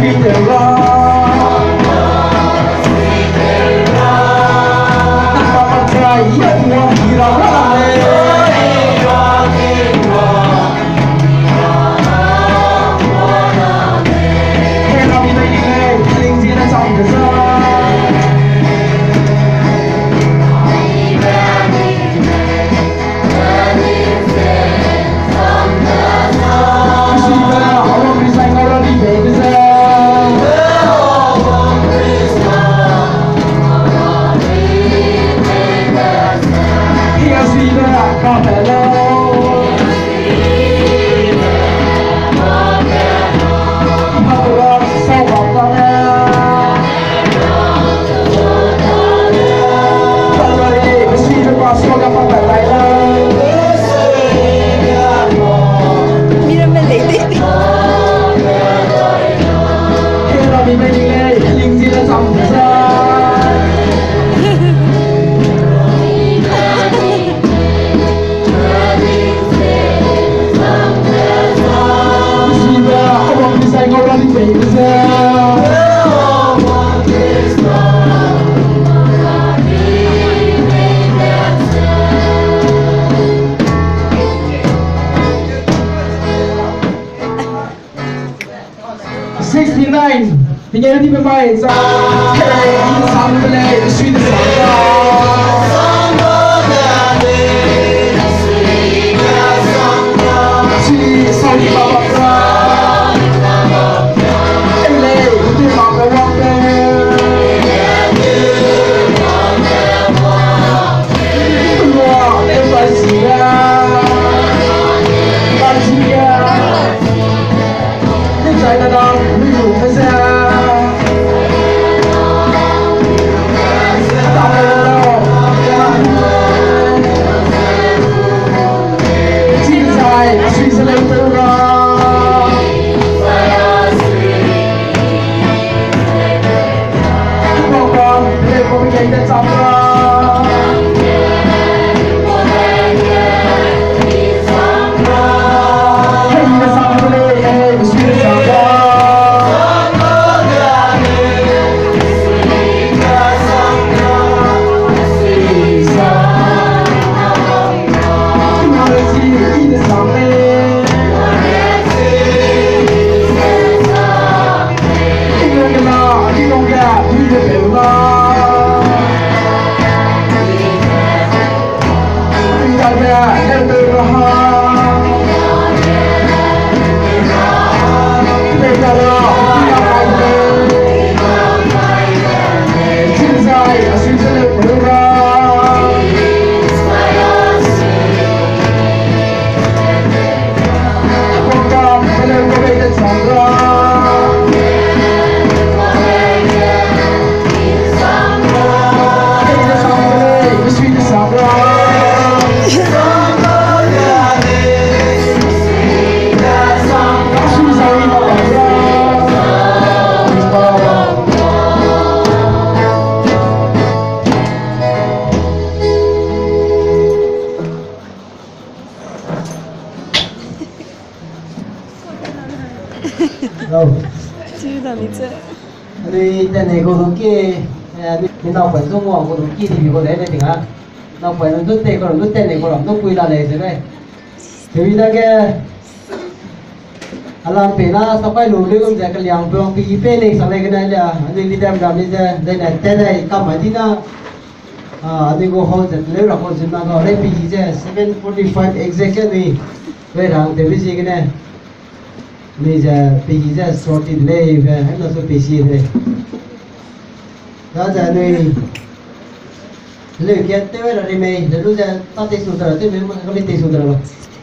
Tinggal di pemain sama beli sudah Rồi tên này cô đúng kia mình nào phải dùng ngoan cô đúng kia thì cô đấy này tiếng á nào phải làm rút tên cô làm rút tên này cô làm rút quy là này thế này thì bây giờ cái làm pe na sao phải lùi được cái liang buông pi pe này sao này cái này là anh đi đem làm đi ra đây này tên này cầm ở đi na anh go hold it lấy ra hold it na có lấy pi gì 7:45 exactly về rằng thì bây giờ cái này bây giờ pi gì ra sorted lấy về hết là số pi gì đây đó giờ này lấy cái tới là đi mày để lúc giờ tao thấy sụt rồi tới mình có đi thấy sụt rồi